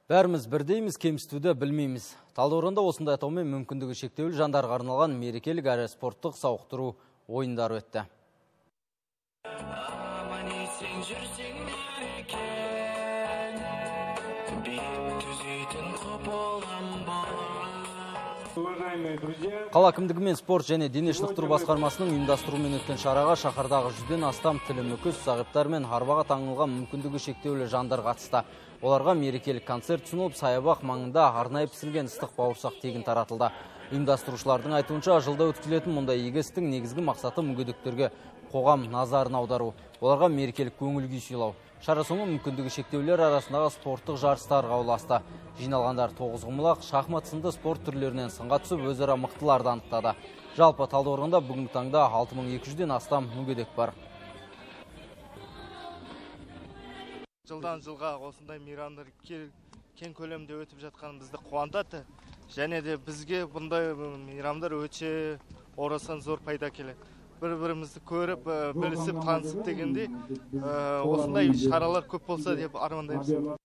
Бәріміз бірдейміз, кемсітуді білмейміз. Талдықорғанда осындай атаумен мүмкіндігі шектеулі жандарға арналған мерекелік әрі спорттық сауықтыру ойындары өтті. Қала әкімдігі мен спорт және дене шынықтыру басқармасының ұйымдастыруымен өткен шараға шаһардағы 100-ден астам тілі мүкіс, зағиптар мен арбаға таңылған мүмкіндігі шектеулі жандар қатысты. Оларға мерекелік концерт ұсынылып, саябақ маңында арнайы пісірілген ыстық бауырсақ тегін таратылды. Ұйымдастырушылардың айтуынша, жылда өткізілетін мұндай игі істің негізгі мақсаты мүгедектерге қоғам назарын аудару, оларға мерекелік көңіл күй сыйлау. Шара соңы мүмкіндігі шектеулер арасындағы спорттық жарыстарға ұласты. Жиналғандар тоғызқұмалақ, шахмат сынды спорт түрлерінен сынға түсіп, өзара мықтыларды анықтады. Жалпы Талдықорғанда бүгінгі таңда 6200-ден астам мүгедек бар. Жылдан жылға осындай мейрамдар кең көлемде өтіп жатқан бізді қуантады. Және де бізге бұндай мейрамдар өте орасан зор пайда келеді. Бір-бірімізді көріп, білісіп, танысып дегенде осындай шаралар көп болса деп армандаймыз.